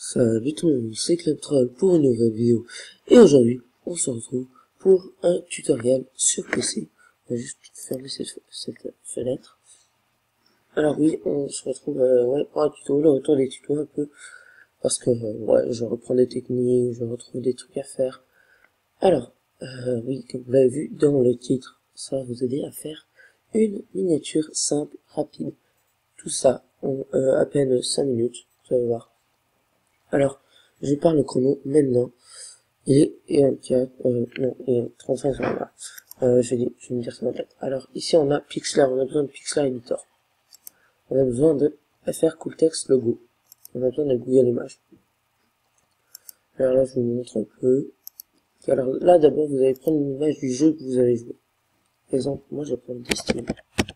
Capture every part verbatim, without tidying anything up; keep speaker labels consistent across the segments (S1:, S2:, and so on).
S1: Salut tout le monde, c'est Cleptroll pour une nouvelle vidéo. Et aujourd'hui, on se retrouve pour un tutoriel sur P C. On va juste fermer cette, cette fenêtre. Alors oui, on se retrouve euh, ouais, pour un tuto, le retour des tutos un peu. Parce que euh, ouais, je reprends des techniques, je retrouve des trucs à faire. Alors, euh, oui, comme vous l'avez vu dans le titre, ça va vous aider à faire une miniature simple, rapide. Tout ça en euh, à peine cinq minutes, vous allez voir. Alors, je pars le chrono maintenant. Il est vingt-quatre, euh, non, il est trente-cinq secondes là. Euh, je vais, je vais me dire ça dans la tête. Alors, ici, on a Pixlr, on a besoin de Pixlr Editor. On a besoin de F R Cool Text Logo. On a besoin de Google Images. Alors là, je vous montre un peu. Alors là, d'abord, vous allez prendre une image du jeu que vous allez jouer. Par exemple, moi, je vais prendre Destiny.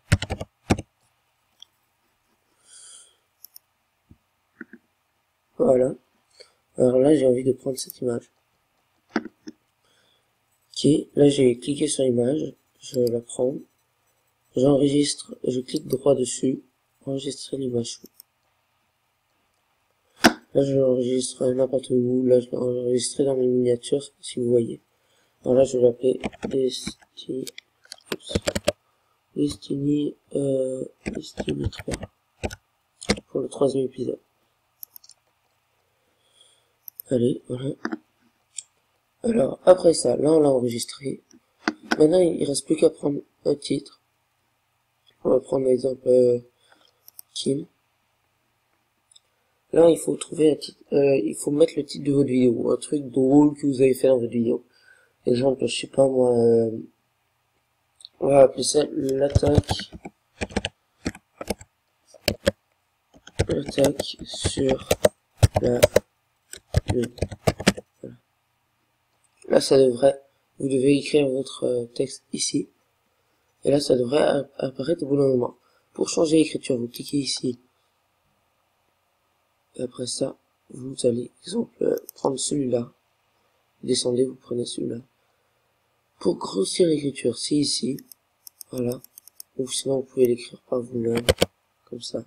S1: Voilà. Alors là, j'ai envie de prendre cette image. Ok, là, j'ai cliqué sur l'image. Je la prends. J'enregistre, je clique droit dessus, enregistrer l'image. Là, je l'enregistre n'importe où, là, je l'ai enregistré dans mes miniatures, si vous voyez. Alors là, je vais l'appeler Destiny, Destiny, euh, Destiny trois, pour le troisième épisode. Allez, voilà. Alors, après ça, là, on l'a enregistré. Maintenant, il reste plus qu'à prendre un titre. On va prendre l'exemple, euh, Kim. Là, il faut trouver un titre, euh, il faut mettre le titre de votre vidéo, un truc drôle que vous avez fait dans votre vidéo. Exemple, je sais pas moi, euh, on va appeler ça l'attaque, l'attaque sur la lune. Voilà. Là, ça devrait, vous devez écrire votre euh, texte ici, et là, ça devrait apparaître au bout d'un moment. Pour changer l'écriture, vous cliquez ici. Et après ça, vous allez, exemple, euh, prendre celui-là. Descendez, vous prenez celui-là. Pour grossir l'écriture, c'est ici. Voilà. Ou sinon, vous pouvez l'écrire par vous-même. Comme ça.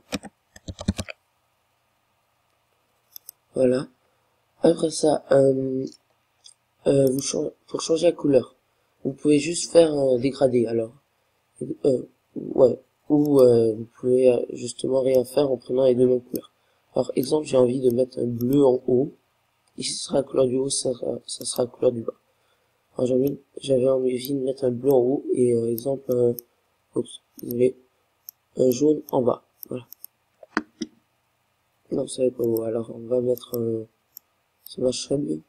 S1: Voilà. Après ça, euh, euh, vous changez, pour changer la couleur, vous pouvez juste faire un dégradé, alors. Euh, ouais. Ou euh, vous pouvez euh, justement rien faire en prenant les deux mêmes couleurs. Alors, exemple, j'ai envie de mettre un bleu en haut. Ici, ce sera la couleur du haut, ça sera, ça sera la couleur du bas. Alors, j'ai envie, j'avais envie de mettre un bleu en haut et, euh, exemple, un, oups, désolé, un jaune en bas. Voilà. Non, ça n'est pas beau. Alors, on va mettre un, ça marcherait mieux.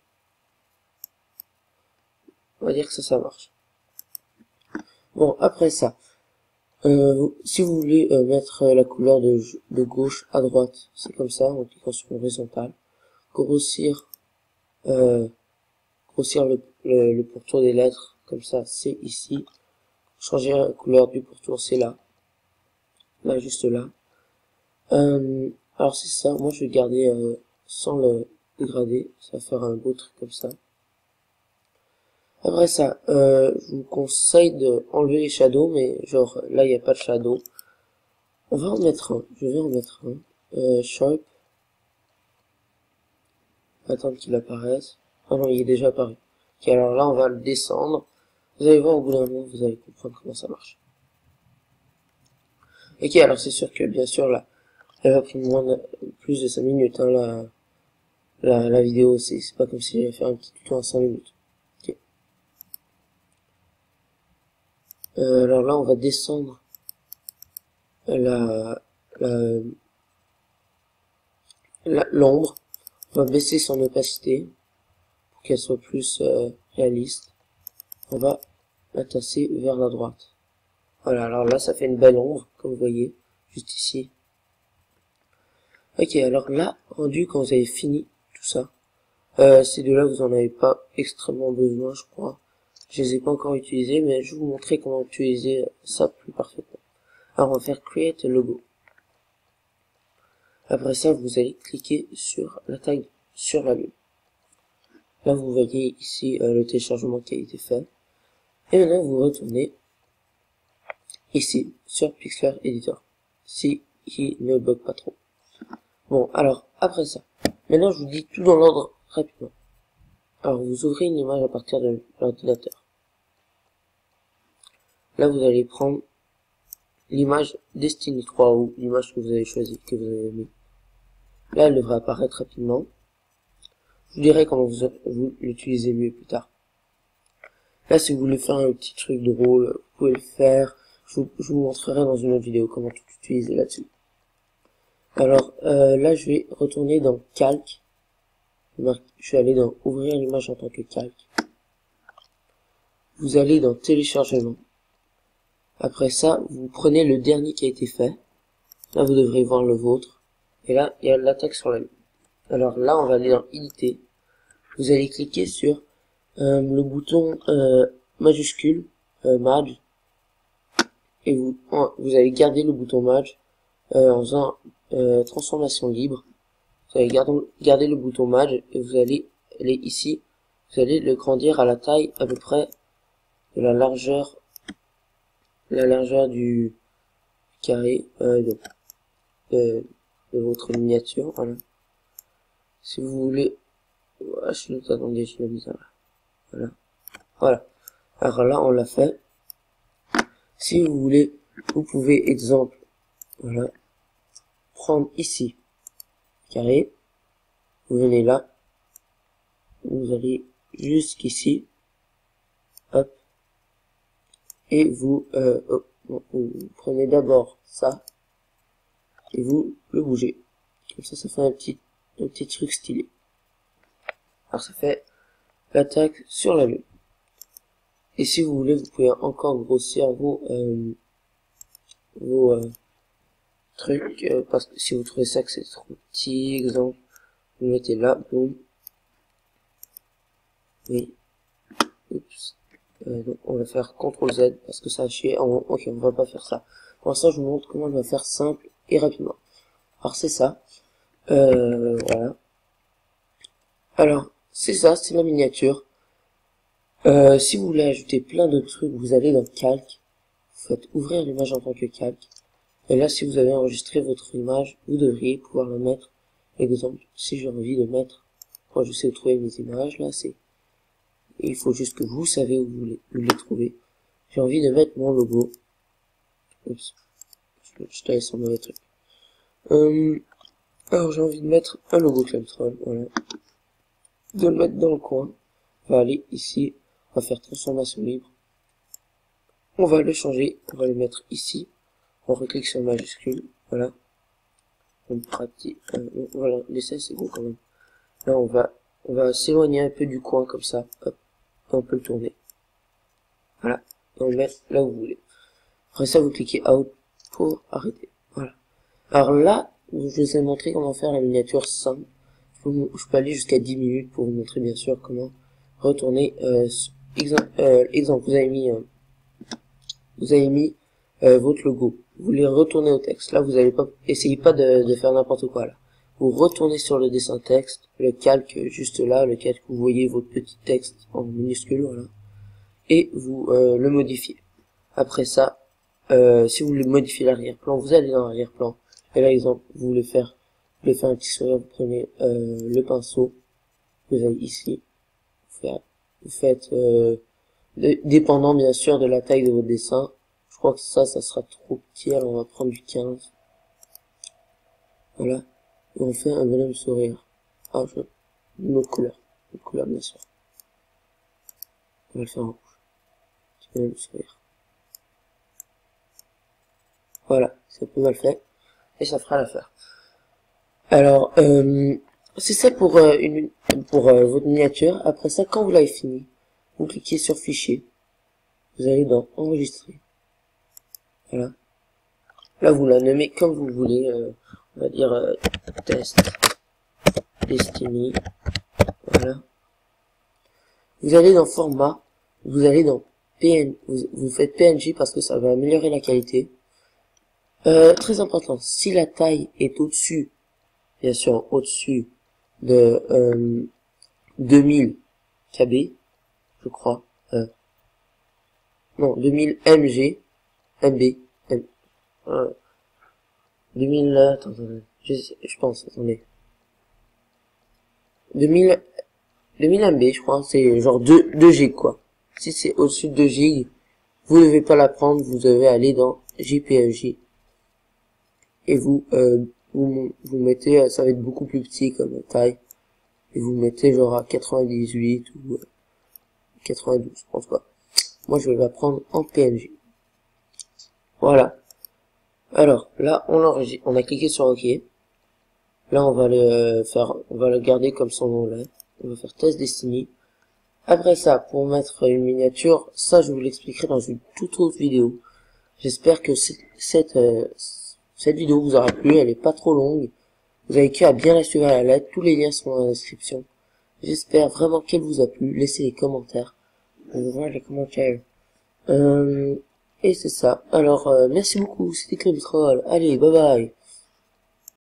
S1: On va dire que ça, ça marche. Bon, après ça, euh, si vous voulez euh, mettre la couleur de, de gauche à droite, c'est comme ça, en cliquant sur horizontal. Grossir, euh, grossir le, le, le pourtour des lettres, comme ça, c'est ici. Changer la couleur du pourtour, c'est là. Là, juste là. Euh, alors c'est ça, moi je vais garder euh, sans le dégrader, ça va faire un beau truc comme ça. Après ça, euh, je vous conseille de enlever les shadows, mais genre là il n'y a pas de shadow. On va en mettre un, je vais en mettre un. Euh, Sharp. Attendre qu'il apparaisse. Ah non, il est déjà apparu. Ok, alors là on va le descendre. Vous allez voir au bout d'un moment, vous allez comprendre comment ça marche. Ok, alors c'est sûr que bien sûr là, elle va prendre moins de, plus de cinq minutes, hein, la, la, la vidéo, c'est pas comme si j'allais faire un petit tuto en cinq minutes. Ok. Euh, alors là, on va descendre la, la, l'ombre. On va baisser son opacité pour qu'elle soit plus euh, réaliste. On va la tasser vers la droite. Voilà, alors là, ça fait une belle ombre, comme vous voyez, juste ici. Ok, alors là, rendu quand vous avez fini tout ça, euh, ces deux-là, vous en avez pas extrêmement besoin, je crois. Je les ai pas encore utilisés, mais je vais vous montrer comment utiliser ça plus parfaitement. Alors, on va faire Create a Logo. Après ça, vous allez cliquer sur la tag sur la lune. Là, vous voyez ici euh, le téléchargement qui a été fait. Et maintenant, vous retournez ici sur Pixlr Editor, si il ne bug pas trop. Bon, alors, après ça, Maintenant, je vous dis tout dans l'ordre rapidement. Alors, vous ouvrez une image à partir de l'ordinateur. Là, vous allez prendre l'image Destiny trois ou l'image que vous avez choisie, que vous avez mis. Là, elle devrait apparaître rapidement. Je vous dirai comment vous, vous l'utilisez mieux plus tard. Là, si vous voulez faire un petit truc drôle, vous pouvez le faire. Je vous, je vous montrerai dans une autre vidéo comment tout utiliser là-dessus. Alors, euh, là, je vais retourner dans Calque. Je vais aller dans Ouvrir l'image en tant que calque. Vous allez dans Téléchargement. Après ça, vous prenez le dernier qui a été fait. Là, vous devrez voir le vôtre. Et là, il y a l'attaque sur la lune. Alors là, on va aller dans Unité. Vous allez cliquer sur euh, le bouton euh, majuscule, euh, Maj. Et vous, vous allez garder le bouton Maj euh, en faisant euh, transformation libre. Vous allez garder, garder le bouton Maj et vous allez aller ici. Vous allez le grandir à la taille à peu près de la largeur, la largeur du carré euh, de, de, de votre miniature. Voilà. Si vous voulez, voilà, je suis attendez, je l'ai mis là. Voilà. Voilà. Alors là, on l'a fait. Si vous voulez, vous pouvez, exemple, voilà, prendre ici, carré, vous venez là, vous allez jusqu'ici, hop, et vous, euh, hop, vous prenez d'abord ça, et vous le bougez. Comme ça, ça fait un petit, un petit truc stylé. Alors ça fait l'attaque sur la lune. Et si vous voulez, vous pouvez encore grossir vos, euh, vos euh, trucs, euh, parce que si vous trouvez ça que c'est trop petit, exemple, vous mettez là, boum. Oui. Oups. Euh, donc on va faire contrôle Z parce que ça a chié. Oh, ok, on va pas faire ça. Pour l'instant, je vous montre comment je vais faire simple et rapidement. Alors c'est ça. Euh, voilà. Alors, c'est ça, c'est la miniature. Euh, si vous voulez ajouter plein de trucs, vous allez dans Calque. Vous faites ouvrir l'image en tant que calque. Et là, si vous avez enregistré votre image, vous devriez pouvoir la mettre. Exemple, si j'ai envie de mettre, moi je sais où trouver mes images, là, c'est, il faut juste que vous savez où vous les, où les trouver. J'ai envie de mettre mon logo. Oups. Je, je t'avais sur le mauvais truc. Euh, alors j'ai envie de mettre un logo Clemtroll, voilà. De le mettre dans le coin. On va aller ici, on va faire transformation libre. On va le changer, on va le mettre ici. On reclique sur majuscule, voilà. On pratique, euh, voilà, l'essai c'est bon quand même. Là on va, on va s'éloigner un peu du coin comme ça, hop, et on peut le tourner. Voilà, et on le met là où vous voulez. Après ça vous cliquez out pour arrêter, voilà. Alors là, je vous ai montré comment faire la miniature simple. Je peux, je peux aller jusqu'à dix minutes pour vous montrer bien sûr comment retourner, euh, exemple, euh, exemple, vous avez mis, euh, vous avez mis euh, votre logo. Vous voulez retourner au texte. Là, vous allez pas, essayez pas de, de faire n'importe quoi là. Vous retournez sur le dessin texte, le calque juste là, le calque où vous voyez votre petit texte en minuscule, voilà, et vous euh, le modifiez. Après ça, euh, si vous voulez modifier l'arrière-plan, vous allez dans l'arrière-plan. Et là, exemple, vous voulez faire, vous voulez faire un petit sourire, vous prenez euh, le pinceau, vous allez ici, vous faites, vous faites euh, de, dépendant bien sûr de la taille de votre dessin. Je crois que ça, ça sera trop petit, alors on va prendre du quinze. Voilà. Et on fait un bonhomme sourire. Ah, je... une autre couleur. Une autre couleur, bien sûr. On va le faire en rouge. Petit bonhomme sourire. Voilà. C'est pas mal fait. Et ça fera l'affaire. Alors, euh, c'est ça pour, euh, une, pour euh, votre miniature. Après ça, quand vous l'avez fini, vous cliquez sur Fichier. Vous allez dans Enregistrer. Voilà. Là, vous la nommez comme vous voulez. Euh, on va dire euh, Test Destiny. Voilà. Vous allez dans Format. Vous allez dans P N. Vous, vous faites P N G parce que ça va améliorer la qualité. Euh, très important. Si la taille est au-dessus, bien sûr au-dessus de euh, deux mille K B, je crois. Euh, non, deux mille M G, M B, M, euh, deux mille, attends, attendez, je, je pense, attendez. deux mille, deux mille M B, je crois, c'est genre deux, deux gigs, quoi. Si c'est au-dessus de deux gigs, vous ne devez pas la prendre, vous devez aller dans J P E G. Et vous, euh, vous, vous mettez, ça va être beaucoup plus petit comme taille. Et vous mettez genre à quatre-vingt-dix-huit ou euh, quatre-vingt-douze, je pense pas. Moi, je vais la prendre en P N G. Voilà. Alors, là, on l'enregistre, on a cliqué sur OK. Là, on va le faire, on va le garder comme son nom là. On va faire test Destiny. Après ça, pour mettre une miniature, ça, je vous l'expliquerai dans une toute autre vidéo. J'espère que cette, euh, cette vidéo vous aura plu. Elle est pas trop longue. Vous avez qu'à bien la suivre à la lettre. Tous les liens sont dans la description. J'espère vraiment qu'elle vous a plu. Laissez les commentaires. On va voir les commentaires. Euh, et c'est ça. Alors, euh, merci beaucoup. C'était Club Troll. Allez, bye bye.